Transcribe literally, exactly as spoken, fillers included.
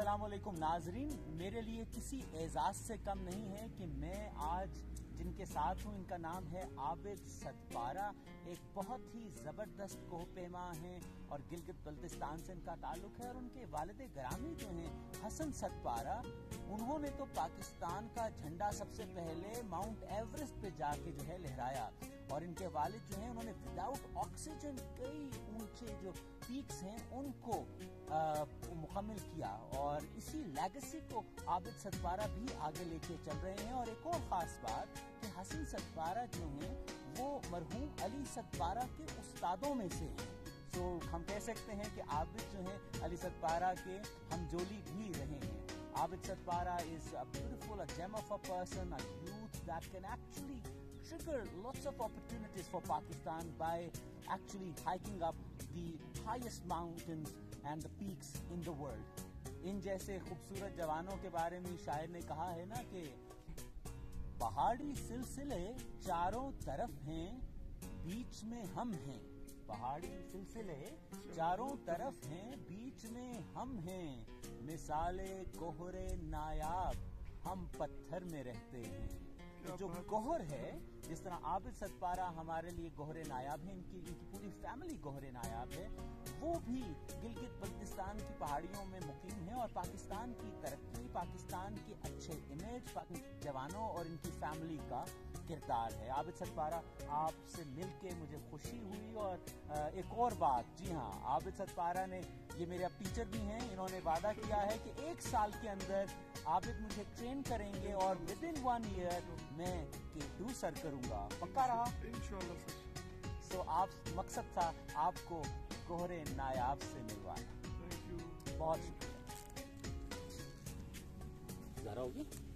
अस्सलाम वालेकुम नाजरीन, मेरे लिए किसी एजाज से कम नहीं है कि मैं आज जिनके साथ हूँ इनका नाम है आबिद सतपारा। एक बहुत ही ज़बरदस्त कोहपेमा हैं और गिलगित बल्तिस्तान से इनका ताल्लुक है। और उनके वालिद ग्रामी जो हैं हसन सतपारा, उन्होंने तो पाकिस्तान का झंडा सबसे पहले माउंट एवरेस्ट पे जाके जो है लहराया। और इनके वालिद जो हैं उन्होंने विदाउट ऑक्सीजन कई ऊंचे जो पीक्स हैं उनको मुकम्मल किया। और इसी लेगेसी को आबिद सतपारा भी आगे लेके चल रहे हैं। और एक और ख़ास बात कि हसन सतपारा जो हैं वो मरहूम अली सतपारा के उस्तादों में से हैं। तो हम कह सकते हैं कि आबिद जो हैं अली सतपारा के हमजोली भी रहे हैं। Abid Satpara is a beautiful, a gem of a person, a youth that can actually trigger lots of opportunities for Pakistan by actually hiking up the highest mountains and the peaks in the world. इन जैसे खूबसूरत जवानों के बारे में शायर ने कहा है ना कि पहाड़ी सिलसिले चारों तरफ हैं, बीच में हम हैं। पहाड़ी सिलसिले चारों तरफ हैं, बीच में हम हैं। मिसाले गोहरे नायाब हम पत्थर में रहते हैं। तो जो गोहर है, जिस तरह आबिद सतपारा हमारे लिए गोहरे नायाब है, इनकी इनकी पूरी फैमिली गोहरे नायाब है, वो भी गिलगित बल्तिस्तान की पहाड़ियों में मुकीम है। और पाकिस्तान की तरक्की, पाकिस्तान की अच्छे इमेज, जवानों और इनकी फैमिली का किरदार है। आबिद सतपारा, आपसे मिलके मुझे खुशी हुई। और एक और बात, जी हाँ, आबिद सतपारा ने, ये मेरे अब टीचर भी हैं, इन्होंने वादा किया है कि एक साल के अंदर आबिद मुझे ट्रेन करेंगे और विद इन वन ईयर मैं के टू सर करूंगा। पक्का रहा? इंशाल्लाह सर। सो आप मकसद था आपको गोहरे नायाब से मिलवाना। Thank you. बहुत शुक्रिया। ज़रा होगी।